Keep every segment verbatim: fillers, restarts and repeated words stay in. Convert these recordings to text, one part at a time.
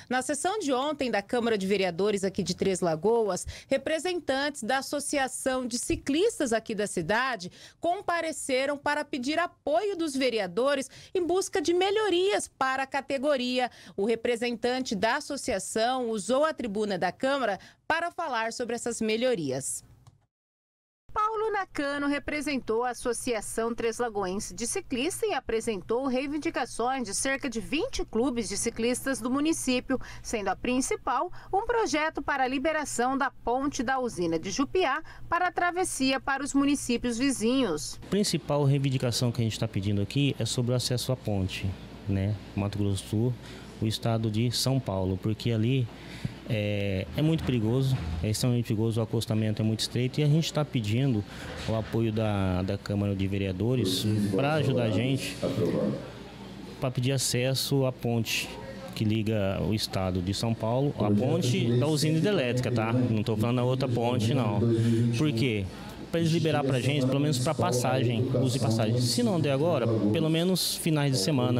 Na sessão de ontem da Câmara de Vereadores aqui de Três Lagoas, representantes da Associação de Ciclistas aqui da cidade compareceram para pedir apoio dos vereadores em busca de melhorias para a categoria. O representante da associação usou a tribuna da Câmara para falar sobre essas melhorias. Paulo Nakano representou a Associação Três Lagoense de Ciclistas e apresentou reivindicações de cerca de vinte clubes de ciclistas do município, sendo a principal um projeto para a liberação da ponte da usina de Jupiá para a travessia para os municípios vizinhos. A principal reivindicação que a gente está pedindo aqui é sobre o acesso à ponte, né? Mato Grosso do Sul, o estado de São Paulo, porque ali É, é muito perigoso, é extremamente perigoso, o acostamento é muito estreito e a gente está pedindo o apoio da, da Câmara de Vereadores para ajudar a gente, para pedir acesso à ponte que liga o estado de São Paulo, a ponte da usina hidrelétrica, tá? Não estou falando da outra ponte, não. Por quê? Para eles liberar para a gente, pelo menos para passagem, uso e passagem. Se não der agora, pelo menos finais de semana.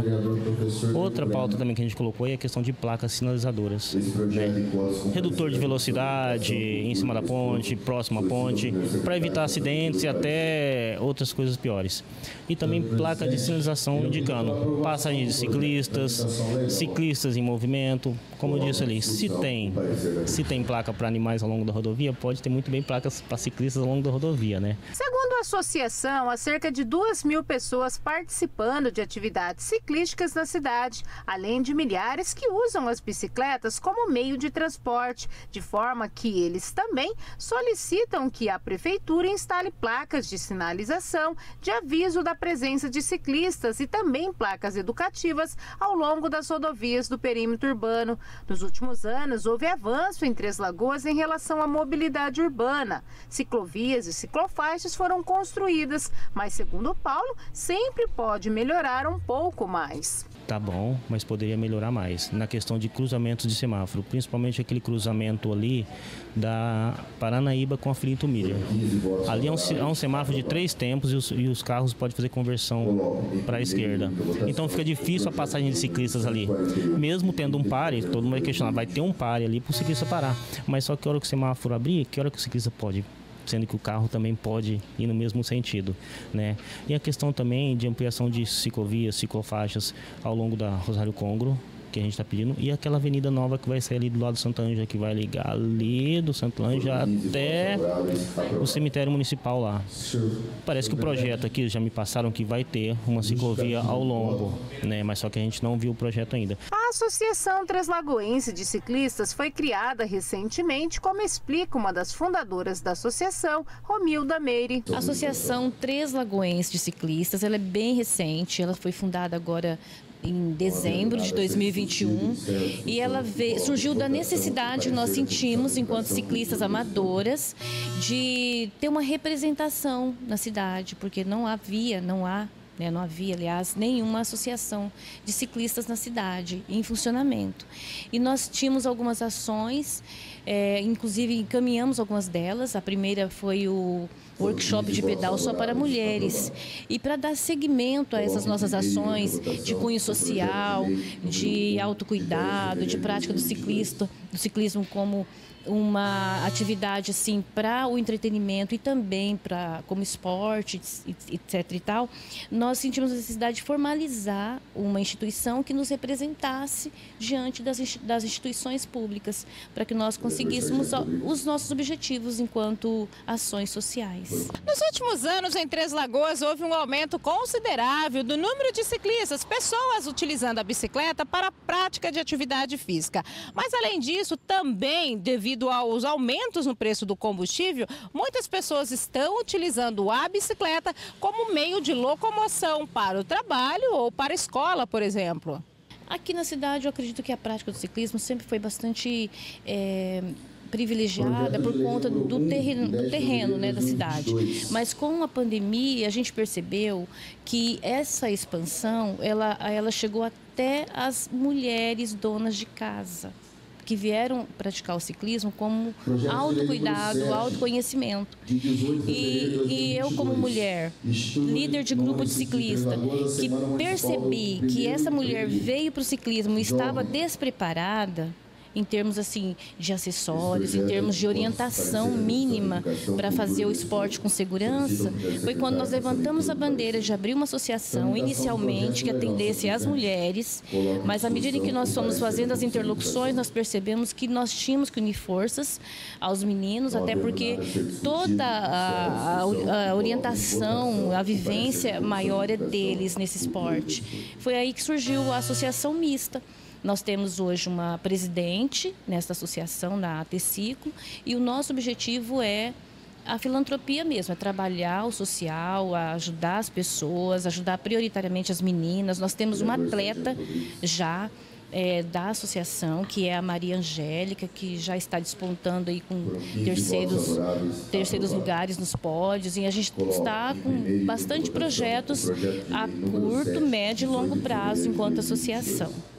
Outra pauta também que a gente colocou é a questão de placas sinalizadoras, né? Redutor de velocidade em cima da ponte, próxima à ponte, para evitar acidentes e até outras coisas piores. E também placa de sinalização indicando passagem de ciclistas, ciclistas em movimento. Como eu disse ali, se tem, se tem placa para animais ao longo da rodovia, pode ter muito bem placas para ciclistas ao longo da rodovia. Né? Segundo a associação, há cerca de duas mil pessoas participando de atividades ciclísticas na cidade, além de milhares que usam as bicicletas como meio de transporte, de forma que eles também solicitam que a prefeitura instale placas de sinalização de aviso da presença de ciclistas e também placas educativas ao longo das rodovias do perímetro urbano. Nos últimos anos, houve avanço em Três Lagoas em relação à mobilidade urbana. Ciclovias e ciclofaixas foram construídas, mas segundo o Paulo, sempre pode melhorar um pouco mais. Tá bom, mas poderia melhorar mais. Na questão de cruzamentos de semáforo, principalmente aquele cruzamento ali da Paranaíba com a Filinto Miller. Ali é um, é um semáforo de três tempos e os, e os carros podem fazer conversão para a esquerda. Então fica difícil a passagem de ciclistas ali. Mesmo tendo um pare, todo mundo vai questionar, vai ter um pare ali para o ciclista parar. Mas só que a hora que o semáforo abrir, que hora que o ciclista pode, sendo que o carro também pode ir no mesmo sentido, né? E a questão também de ampliação de ciclovias, ciclofaixas ao longo da Rosário Congro, que a gente está pedindo, e aquela avenida nova que vai sair ali do lado do Santa Ângela, que vai ligar ali do Santa Ângela até o cemitério municipal lá. Parece que o projeto aqui, já me passaram que vai ter uma ciclovia ao longo, né? Mas só que a gente não viu o projeto ainda. A Associação Três Lagoense de Ciclistas foi criada recentemente, como explica uma das fundadoras da associação, Romilda Meire. A Associação Três Lagoense de Ciclistas, ela é bem recente, ela foi fundada agora em dezembro de dois mil e vinte e um, e ela veio, surgiu da necessidade que nós sentimos, enquanto ciclistas amadoras, de ter uma representação na cidade, porque não havia, não há, né, não havia, aliás, nenhuma associação de ciclistas na cidade em funcionamento. E nós tínhamos algumas ações, é, inclusive encaminhamos algumas delas. A primeira foi o workshop de pedal só para mulheres. E para dar seguimento a essas nossas ações de cunho social, de autocuidado, de prática do ciclista, do ciclismo como uma atividade assim para o entretenimento e também para como esporte, etc e tal, nós sentimos a necessidade de formalizar uma instituição que nos representasse diante das, das instituições públicas, para que nós conseguíssemos os nossos objetivos enquanto ações sociais. Nos últimos anos, em Três Lagoas, houve um aumento considerável do número de ciclistas, pessoas utilizando a bicicleta para a prática de atividade física. Mas, além disso, também devido Devido aos aumentos no preço do combustível, muitas pessoas estão utilizando a bicicleta como meio de locomoção para o trabalho ou para a escola, por exemplo. Aqui na cidade, eu acredito que a prática do ciclismo sempre foi bastante é, privilegiada por conta do terreno, do terreno né, da cidade. Mas com a pandemia, a gente percebeu que essa expansão, ela, ela chegou até as mulheres donas de casa. que vieram praticar o ciclismo como autocuidado, autoconhecimento. E, e eu, como mulher, líder de grupo de ciclista, que percebi que essa mulher veio para o ciclismo e estava despreparada, em termos assim de acessórios, em termos de orientação mínima para fazer o esporte com segurança, foi quando nós levantamos a bandeira de abrir uma associação, inicialmente, que atendesse as mulheres, mas à medida em que nós fomos fazendo as interlocuções, nós percebemos que nós tínhamos que unir forças aos meninos, até porque toda a, a, a orientação, a vivência maior é deles nesse esporte. Foi aí que surgiu a Associação Mista. Nós temos hoje uma presidente nesta associação, na A T Ciclo, e o nosso objetivo é a filantropia mesmo, é trabalhar o social, ajudar as pessoas, ajudar prioritariamente as meninas. Nós temos uma atleta já é, da associação, que é a Maria Angélica, que já está despontando aí com terceiros, terceiros lugares nos pódios, e a gente está com bastante projetos a curto, médio e longo prazo enquanto associação.